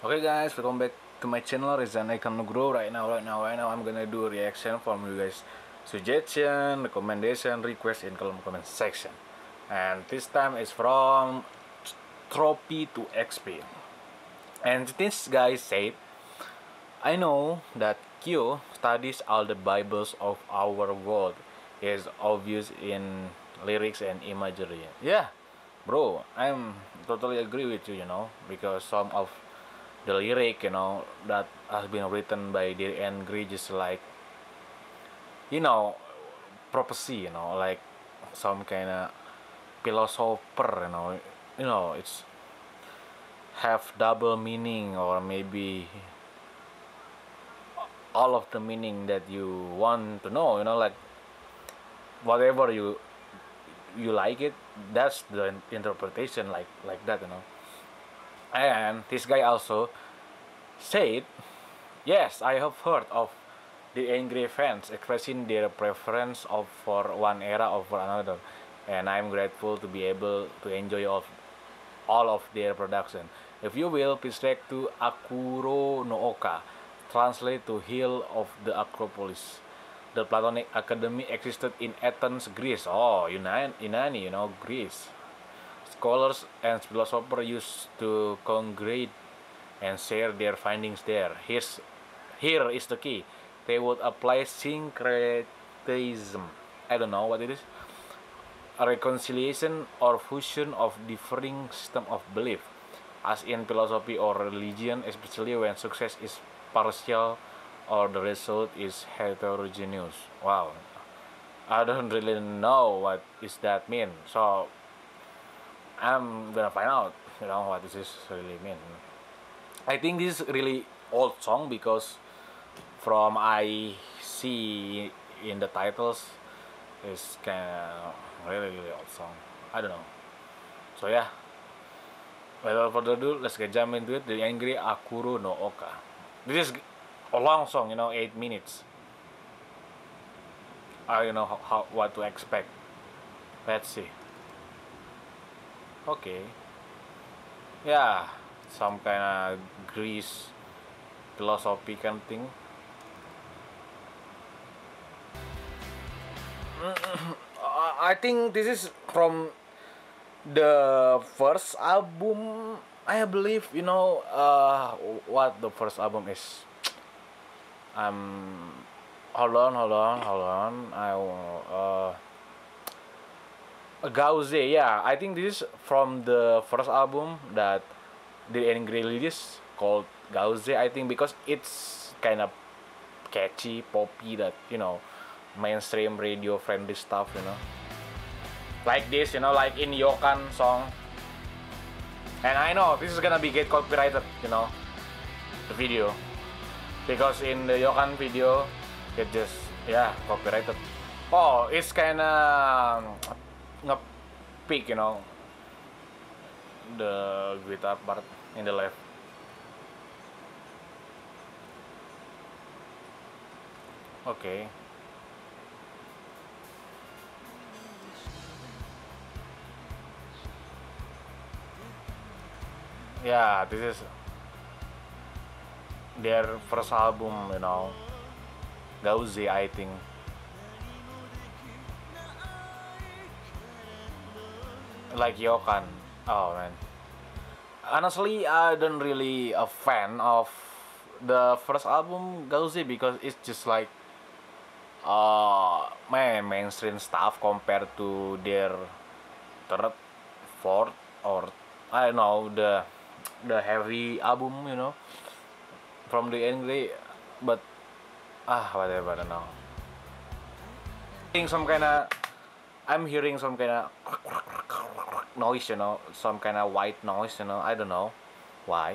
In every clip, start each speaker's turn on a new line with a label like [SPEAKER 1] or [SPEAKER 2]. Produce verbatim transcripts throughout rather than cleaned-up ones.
[SPEAKER 1] Okay guys, welcome back to my channel Rizan Icon Nugroho. Right now, right now, right now I'm gonna do a reaction from you guys suggestion, recommendation, request in column comment section. And this time is from Trophy to X P. And this guy said, I know that Q studies all the Bibles of our world is obvious in lyrics and imagery. Yeah, bro, I'm totally agree with you, you know, because some of the lyric, you know, that has been written by Dear and Gray, just like, you know, prophecy, you know, like some kind of philosopher, you know, you know, it's have double meaning or maybe all of the meaning that you want to know, you know, like whatever you you like it, that's the interpretation, like like that, you know. And this guy also said, yes, I have heard of the angry fans expressing their preference of for one era over another, and I'm grateful to be able to enjoy of all of their production. If you will, please check to Akuro no Oka, translate to Hill of the Acropolis. The Platonic Academy existed in Athens, Greece. Oh, Yunani, Yunani, you know, Greece. Scholars and philosophers used to congregate and share their findings there. Here's, here is the key. They would apply syncretism. I don't know what it is. A reconciliation or fusion of differing system of belief, as in philosophy or religion, especially when success is partial or the result is heterogeneous. Wow, I don't really know what is that mean. So I'm gonna find out, you know, what this is really mean. I think this is really old song because from I see in the titles it's kind of really really old song. I don't know. So yeah, without further ado, let's get jump into it. The Angry Akuro no Oka. This is a long song, you know, eight minutes. I don't know how, how what to expect. Let's see. Okay. Yeah, some kind of Greece philosophy kind of thing. I think this is from the first album. I believe, you know, uh, what the first album is. Um, hold on, hold on, hold on. I uh, Gauze. Yeah, I think this is from the first album that the Angry release called Gauze. I think because it's kind of catchy, poppy, that, you know, mainstream radio friendly stuff, you know, like this, you know, like in Yokan song. And I know this is gonna be get copyrighted, you know, the video, because in the Yokan video it just, yeah, copyrighted. Oh, it's kinda nge-pick, you know, the guitar part in the left. Okay. Yeah, this is their first album, you know, Gauze, I think. Like Yokan. Oh man. Honestly, I don't really a fan of the first album Gauze because it's just like uh man mainstream stuff compared to their third, fourth, or I don't know, the the heavy album, you know, from the Angry. But ah, whatever, I don't know. Hearing some kind of, I'm hearing some kind of noise, you know, some kind of white noise, you know. I don't know why.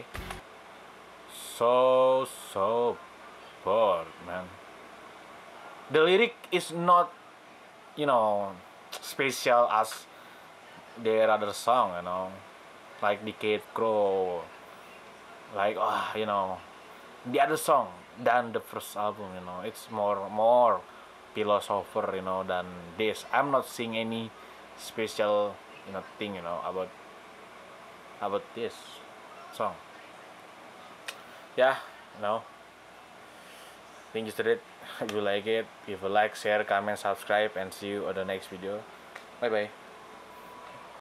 [SPEAKER 1] So so bored, man. The lyric is not, you know, special as their other song, you know, like Decade Crow, like ah, you know, the other song than the first album, you know. It's more more philosopher, you know, than this. I'm not seeing any special, you know, thing, you know, about about this song. yeah, no. Think you did it. If you like it, if you like, share, comment, subscribe, and see you on the next video. Bye bye.